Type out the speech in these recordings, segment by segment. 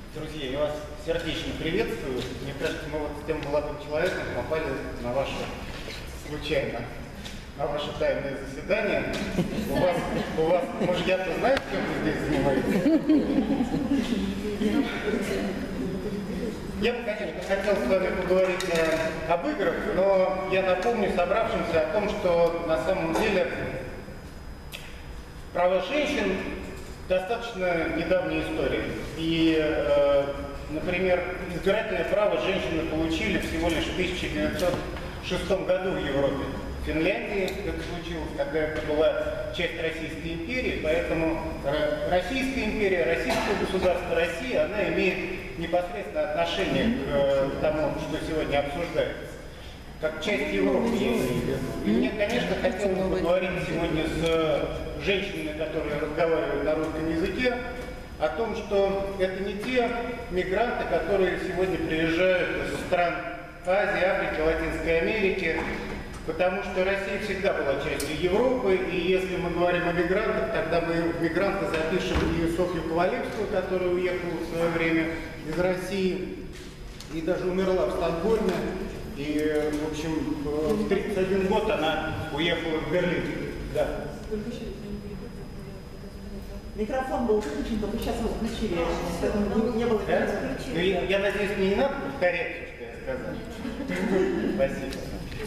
Друзья, я вас сердечно приветствую. Мне кажется, мы вот с тем молодым человеком попали на ваше, случайно, на ваше тайное заседание. У вас мужья-то знают, чем вы здесь занимаетесь? Я бы, конечно, хотел с вами поговорить об играх, но я напомню собравшимся о том, что на самом деле права женщин достаточно недавняя история. И, например, избирательное право женщины получили всего лишь в 1906 году в Европе. В Финляндии это случилось, когда это была часть Российской империи, поэтому Российская империя, российское государство Россия, она имеет непосредственное отношение к тому, что сегодня обсуждается. Как часть Европы, я имею в виду. И мне, конечно, хотелось бы поговорить сегодня с женщинами, которые разговаривают на русском языке, о том, что это не те мигранты, которые сегодня приезжают из стран Азии, Африки, Латинской Америки, потому что Россия всегда была частью Европы, и если мы говорим о мигрантах, тогда мы в мигранты запишем и Софью Ковалевскую, которая уехала в свое время из России и даже умерла в Стокгольме. И, в общем, в 31 год она уехала в Берлин. Да. Микрофон был выключен, только сейчас его включили. Поэтому не было Да? Ну, я надеюсь, мне не надо повторять, что я сказал. Спасибо.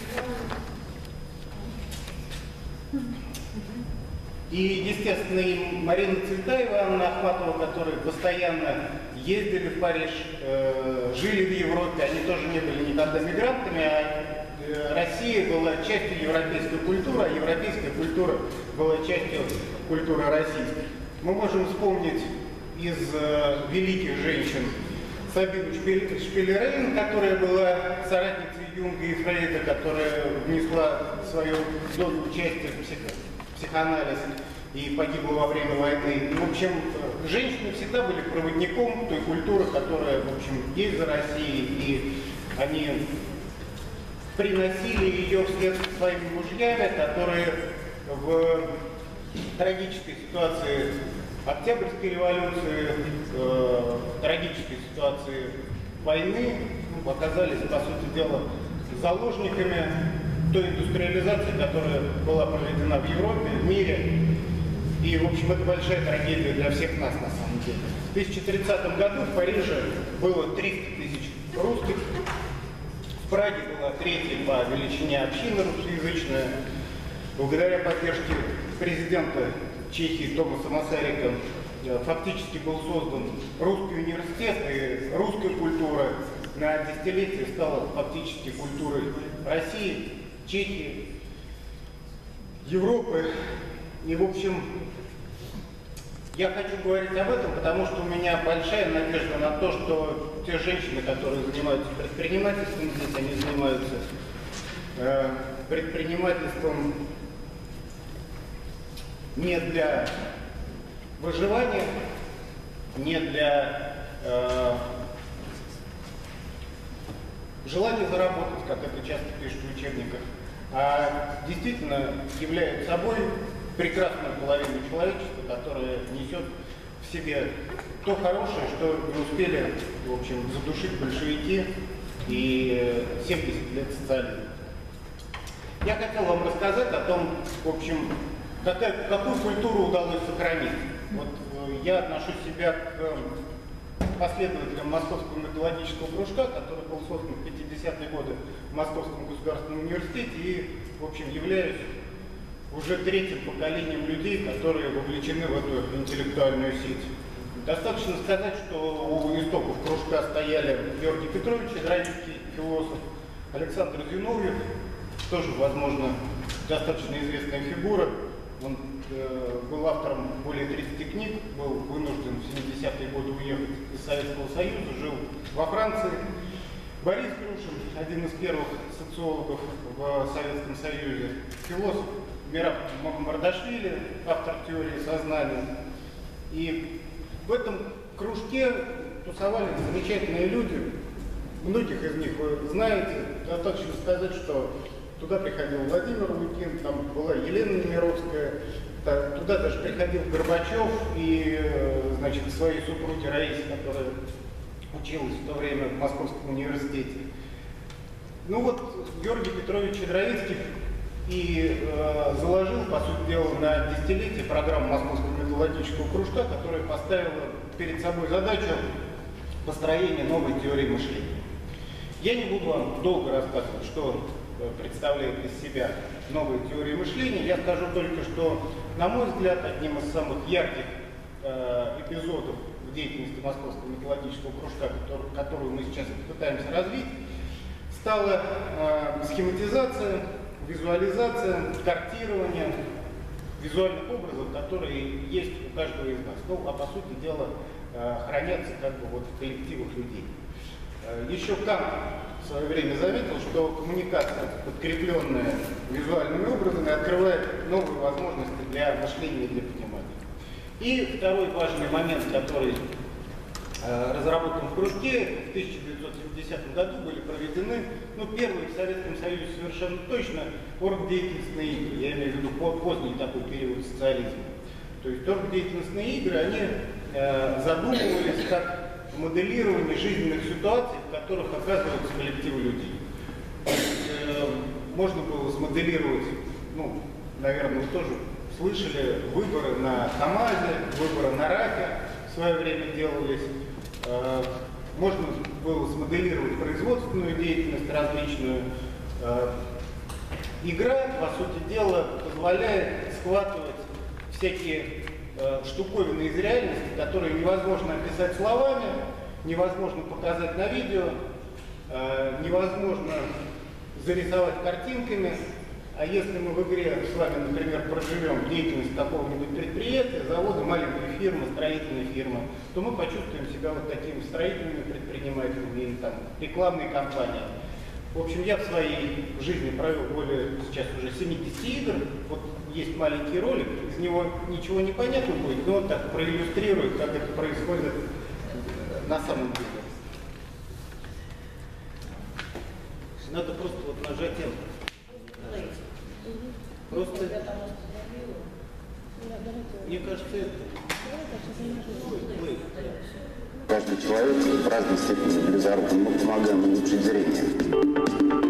И, естественно, и Марина Цветаева, Анна Ахматова, которые постоянно ездили в Париж, жили в Европе, они тоже не были никогда мигрантами, а Россия была частью европейской культуры, а европейская культура была частью культуры российской. Мы можем вспомнить из великих женщин Сабину Шпилерейн, которая была соратницей Юнга и Фрейда, которая внесла свою долю участия в психоанализ и погибла во время войны. И, в общем, женщины всегда были проводником той культуры, которая, в общем, есть за Россией, и они приносили ее вслед за своими мужьями, которые в трагической ситуации Октябрьской революции, трагической ситуации войны оказались, по сути дела, заложниками той индустриализации, которая была проведена в Европе, в мире. И, в общем, это большая трагедия для всех нас, на самом деле. В 2030 году в Париже было 300 тысяч русских. В Праге была третья по величине община русскоязычная. Благодаря поддержке президента Чехии Томаса Масарика фактически был создан русский университет, и русская культура на десятилетие стала фактически культурой России, Чехии, Европы. И, в общем, я хочу говорить об этом, потому что у меня большая надежда на то, что те женщины, которые занимаются предпринимательством здесь, они занимаются предпринимательством не для выживания, не для желания заработать, как это часто пишут в учебниках, а действительно являют собой прекрасную половину человечества, которая несет в себе то хорошее, что не успели, в общем, задушить большевики и 70 лет социализма. Я хотел вам рассказать о том, в общем, какую культуру удалось сохранить. Вот я отношу себя к последователям Московского методологического кружка, который был создан в 50-е годы в Московском государственном университете, и, в общем, являюсь уже третьим поколением людей, которые вовлечены в эту интеллектуальную сеть. Достаточно сказать, что у истоков кружка стояли Георгий Петрович, израильский философ, Александр Зиновьев, тоже, возможно, достаточно известная фигура. Он был автором более 30 книг, был вынужден в 70-е годы уехать из Советского Союза, жил во Франции. Борис Грушин, один из первых социологов в Советском Союзе, философ. Мераб Мардашвили, автор теории сознания. И в этом кружке тусовались замечательные люди. Многих из них вы знаете. Достаточно сказать, что туда приходил Владимир Лукин, там была Елена Немировская, туда даже приходил Горбачев и, значит, своей супруге Раисе, которая училась в то время в Московском университете. Ну вот Георгий Петрович Щедровицкий и заложил, по сути дела, на десятилетие программу Московского методологического кружка, которая поставила перед собой задачу построения новой теории мышления. Я не буду вам долго рассказывать, что представляет из себя новая теория мышления. Я скажу только, что, на мой взгляд, одним из самых ярких эпизодов в деятельности Московского методологического кружка, которую мы сейчас пытаемся развить, стала схематизация, визуализация, картирование визуальных образов, которые есть у каждого из нас. Ну, а по сути дела хранятся как бы вот в коллективах людей. Еще Кант в свое время заметил, что коммуникация, подкрепленная визуальными образами, открывает новые возможности для мышления и для понимания. И второй важный момент, который разработан в кружке, в 1970 году были проведены, ну, первые в Советском Союзе совершенно точно, оргдеятельностные игры. Я имею в виду поздний такой период социализма. То есть оргдеятельностные игры, они задумывались как моделирование жизненных ситуаций, в которых оказываются коллективы людей. Можно было смоделировать, ну, наверное, вы тоже слышали, выборы на КамАЗе, выборы на РАФе в свое время делались. Можно было смоделировать производственную деятельность различную. Игра, по сути дела, позволяет схватывать всякие штуковины из реальности, которые невозможно описать словами, невозможно показать на видео, невозможно зарисовать картинками. А если мы в игре с вами, например, проживем деятельность какого-нибудь предприятия, завода, маленькой фирмы, строительной фирмы, то мы почувствуем себя вот такими строительными предпринимателями или там рекламной компанией. В общем, я в своей жизни провел более сейчас уже 70 игр. Вот есть маленький ролик, из него ничего не понятно будет, но он так проиллюстрирует, как это происходит на самом деле. Надо просто вот нажать Enter. Просто, мне кажется, это... Каждый человек в разной степени близорук, мы помогаем улучшить зрение.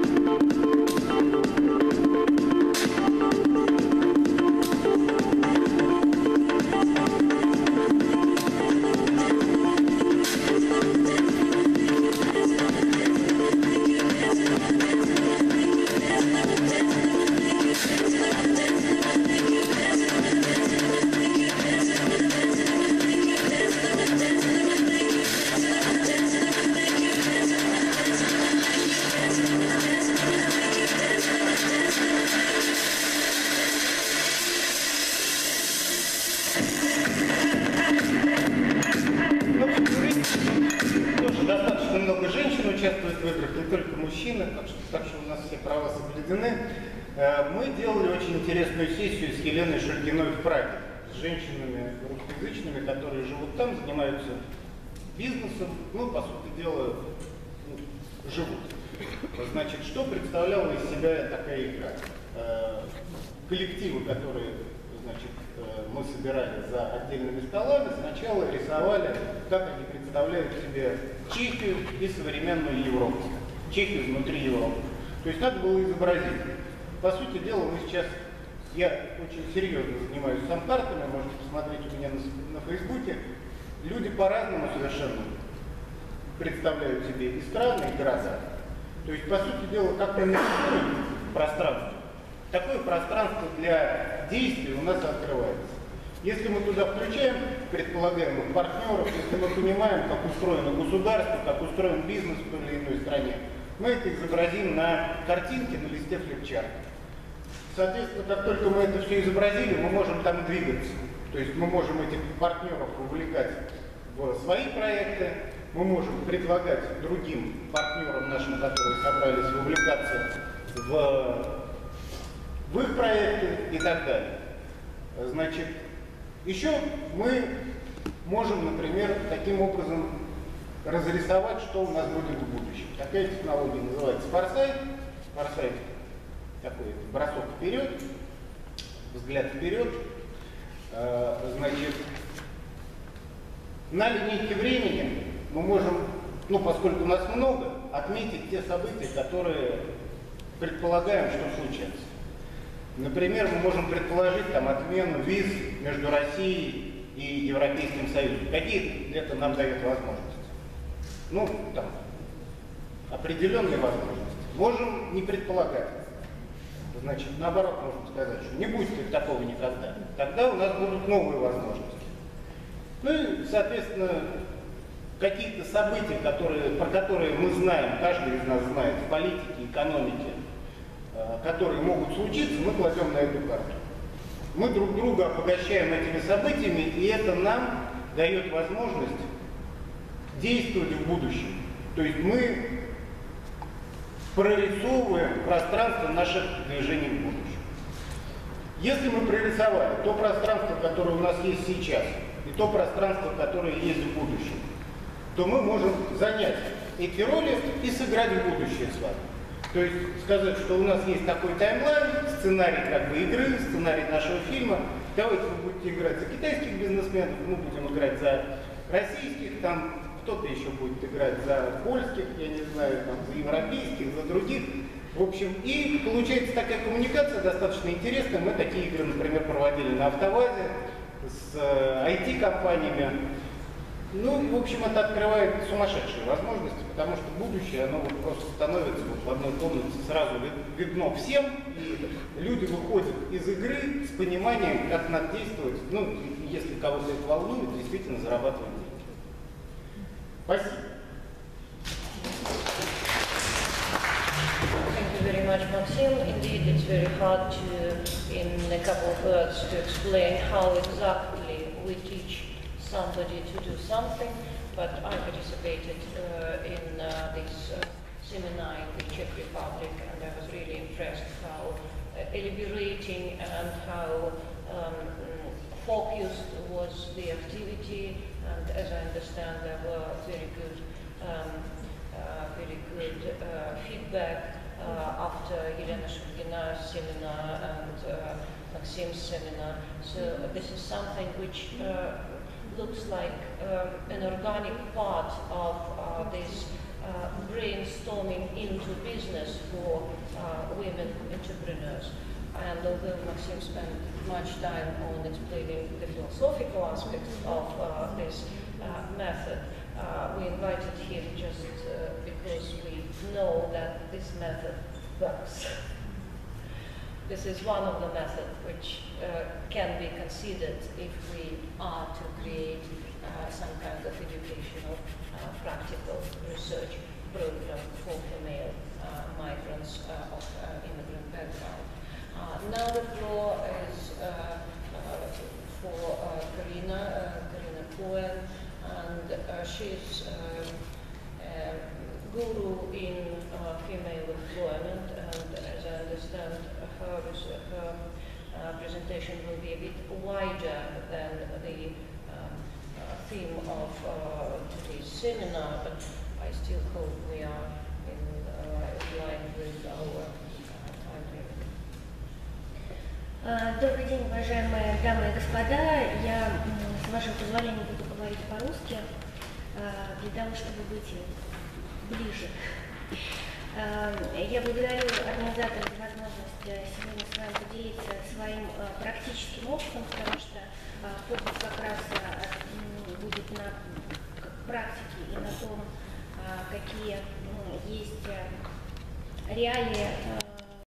Участвуют в играх не только мужчины, так что у нас все права соблюдены. Мы делали очень интересную сессию с Еленой Шульгиной в Праге, с женщинами русскоязычными, которые живут там, занимаются бизнесом, ну, по сути дела, живут. Значит, что представляла из себя такая игра? Коллективы, которые, значит, мы собирали за отдельными столами, сначала рисовали, как они представляют себе Чехию и современную Европу. Чехию внутри Европы. То есть надо было изобразить. По сути дела, мы сейчас, я очень серьезно занимаюсь сам картами, можете посмотреть у меня на Фейсбуке. Люди по-разному совершенно представляют себе и страны, и города. То есть, по сути дела, как мы нарисуем пространство, такое пространство для действий у нас открывается. Если мы туда включаем предполагаемых партнеров, если мы понимаем, как устроено государство, как устроен бизнес в той или иной стране, мы это изобразим на картинке, на листе флипчарта. Соответственно, как только мы это все изобразили, мы можем там двигаться. То есть мы можем этих партнеров увлекать в свои проекты, мы можем предлагать другим партнерам нашим, которые собрались, вовлекаться в их проекты и так далее. Значит, еще мы можем, например, таким образом разрисовать, что у нас будет в будущем. Такая технология называется форсайт. Форсайт такой бросок вперед, взгляд вперед. Значит, на линейке времени мы можем ну, поскольку нас много, отметить те события, которые предполагаем, что случатся. Например, мы можем предположить там отмену виз между Россией и Европейским Союзом. Какие это нам дает возможности? Ну, там, определенные возможности. Можем не предполагать. Значит, наоборот, можно сказать, что не будет такого никогда. Тогда у нас будут новые возможности. Ну и, соответственно, какие-то события, про которые мы знаем, каждый из нас знает в политике, экономике, которые могут случиться, мы кладем на эту карту. Мы друг друга обогащаем этими событиями, и это нам дает возможность действовать в будущем. То есть мы прорисовываем пространство наших движений в будущем. Если мы прорисовали то пространство, которое у нас есть сейчас, и то пространство, которое есть в будущем, то мы можем занять эти роли и сыграть в будущее с вами. То есть сказать, что у нас есть такой таймлайн, сценарий как бы игры, сценарий нашего фильма. Давайте вы будете играть за китайских бизнесменов, мы будем играть за российских, там кто-то еще будет играть за польских, я не знаю, там, за европейских, за других. В общем, и получается такая коммуникация достаточно интересная. Мы такие игры, например, проводили на АвтоВАЗе с IT-компаниями. Ну, в общем, это открывает сумасшедшие возможности, потому что будущее, оно вот просто становится вот в одной комнате, сразу видно всем, и люди выходят из игры с пониманием, как надо действовать, ну, если кого-то это волнует, действительно зарабатывать деньги. Спасибо. Thank you very much, Maxim. Indeed, it's very hard to, in a couple of words, to explain how exactly we teach somebody to do something, but I participated in this seminar in the Czech Republic, and I was really impressed how liberating and how focused was the activity, and as I understand, there were very good feedback after Elena Shulgina's seminar and Maxim's seminar. So this is something which looks like an organic part of this brainstorming into business for women entrepreneurs. And although Maxim spent much time on explaining the philosophical aspects of this method, we invited him just because we know that this method works. This is one of the methods which can be considered if we are to create some kind of educational, practical research program for female migrants of immigrant background. Now the floor is for Karina Cohen, and she's guru in female employment, and as I understand, her presentation will be a bit wider than the theme of today's seminar, but I still hope we are in line with our timetable. Добрый день, уважаемые дамы и господа. Я, с вашего позволения, буду говорить по-русски, для того, чтобы быть ближе. Я благодарю организаторов за возможность сегодня с вами поделиться своим практическим опытом, потому что фокус как раз будет на практике и на том, какие есть реалии